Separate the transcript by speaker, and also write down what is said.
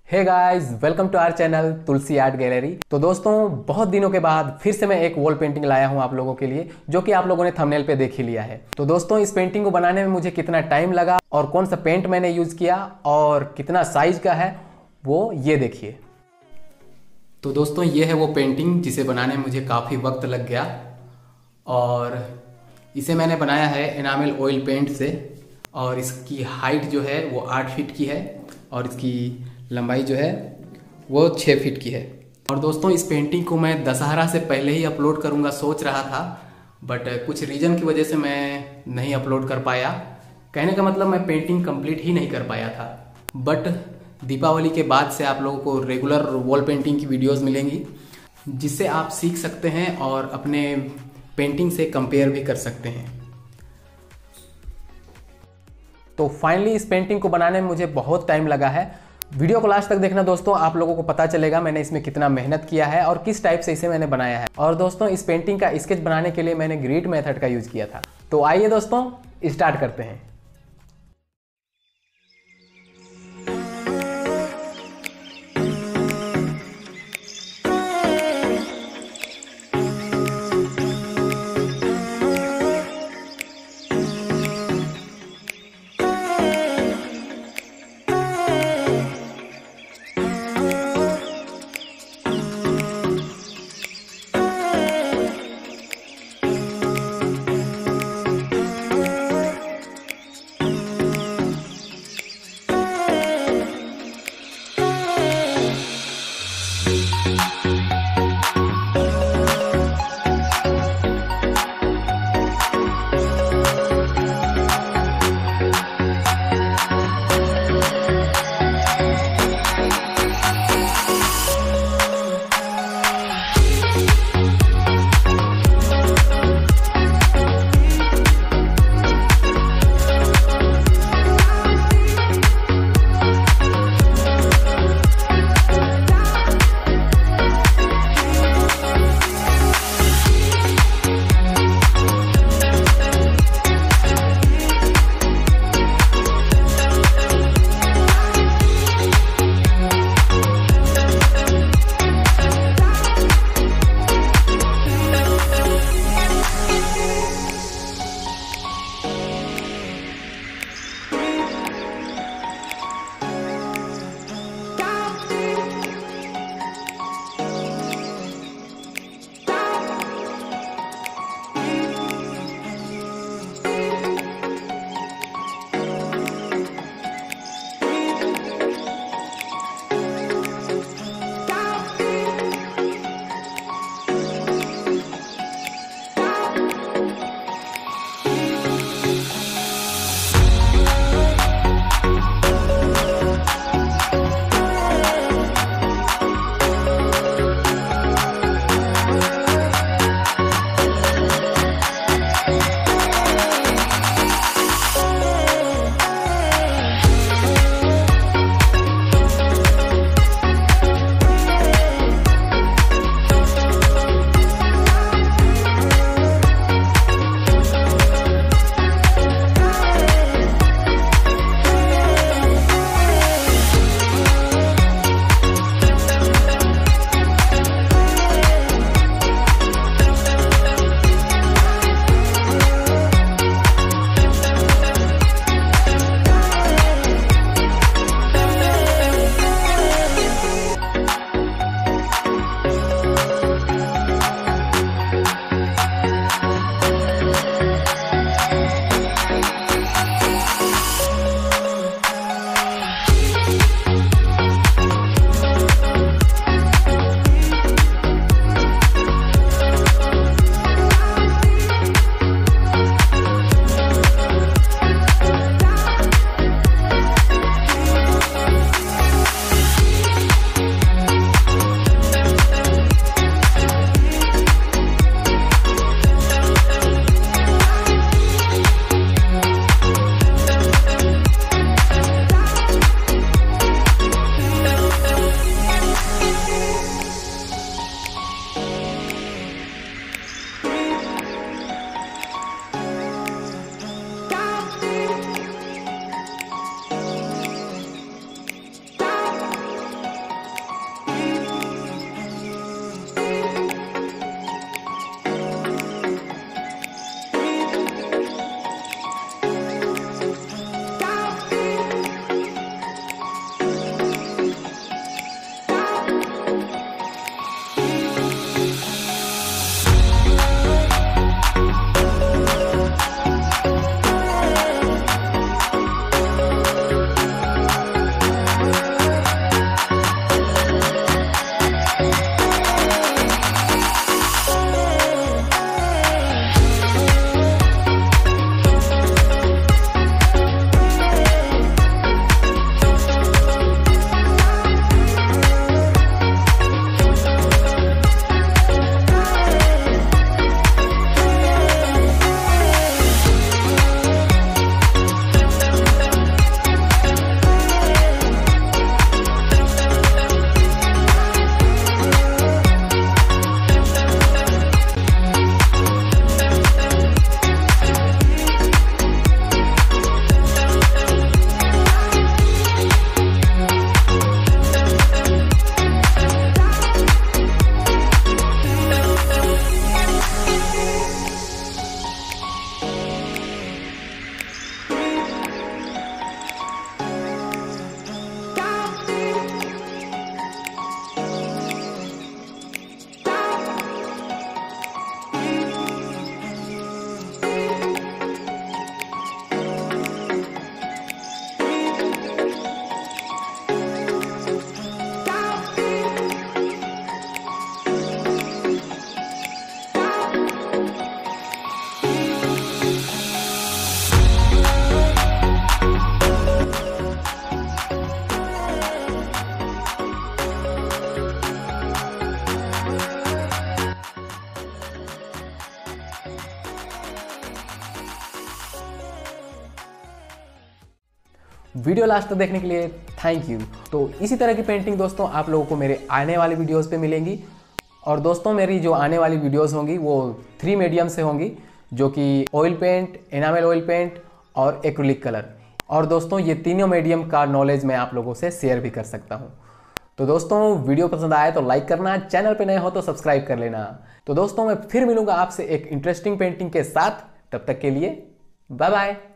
Speaker 1: Hey guys, welcome to our channel Tulsi art gallery. तो दोस्तों, बहुत दिनों के बाद फिर से मैं एक वॉल पेंटिंग लाया हूं आप लोगों के लिए, जो कि आप लोगों ने थंबनेल पे देख ही लिया है। तो दोस्तों, इस पेंटिंग को बनाने में मुझे कितना टाइम लगा और कौन सा पेंट मैंने यूज किया और कितना साइज का है वो ये देखिए। तो दोस्तों, ये है वो पेंटिंग जिसे बनाने में मुझे काफ़ी वक्त लग गया और इसे मैंने बनाया है एनामेल ऑयल पेंट से। और इसकी हाइट जो है वो 8 फीट की है और इसकी लंबाई जो है वो 6 फीट की है। और दोस्तों, इस पेंटिंग को मैं दशहरा से पहले ही अपलोड करूंगा सोच रहा था, बट कुछ रीज़न की वजह से मैं नहीं अपलोड कर पाया। कहने का मतलब मैं पेंटिंग कंप्लीट ही नहीं कर पाया था। बट दीपावली के बाद से आप लोगों को रेगुलर वॉल पेंटिंग की वीडियोस मिलेंगी, जिससे आप सीख सकते हैं और अपने पेंटिंग से कंपेयर भी कर सकते हैं। तो फाइनली इस पेंटिंग को बनाने में मुझे बहुत टाइम लगा है। वीडियो को लास्ट तक देखना दोस्तों, आप लोगों को पता चलेगा मैंने इसमें कितना मेहनत किया है और किस टाइप से इसे मैंने बनाया है। और दोस्तों, इस पेंटिंग का स्केच बनाने के लिए मैंने ग्रिड मेथड का यूज किया था। तो आइए दोस्तों, स्टार्ट करते हैं। वीडियो लास्ट तक देखने के लिए थैंक यू। तो इसी तरह की पेंटिंग दोस्तों आप लोगों को मेरे आने वाली वीडियोज़ पे मिलेंगी। और दोस्तों मेरी जो आने वाली वीडियोज़ होंगी वो 3 मीडियम से होंगी, जो कि oil paint, enamel oil paint और एक्रिलिक कलर। और दोस्तों ये तीनों मीडियम का नॉलेज मैं आप लोगों से शेयर भी कर सकता हूँ। तो दोस्तों वीडियो पसंद आए तो लाइक करना, चैनल पे नए हो तो सब्सक्राइब कर लेना। तो दोस्तों मैं फिर मिलूंगा आपसे एक इंटरेस्टिंग पेंटिंग के साथ, तब तक के लिए बाय बाय।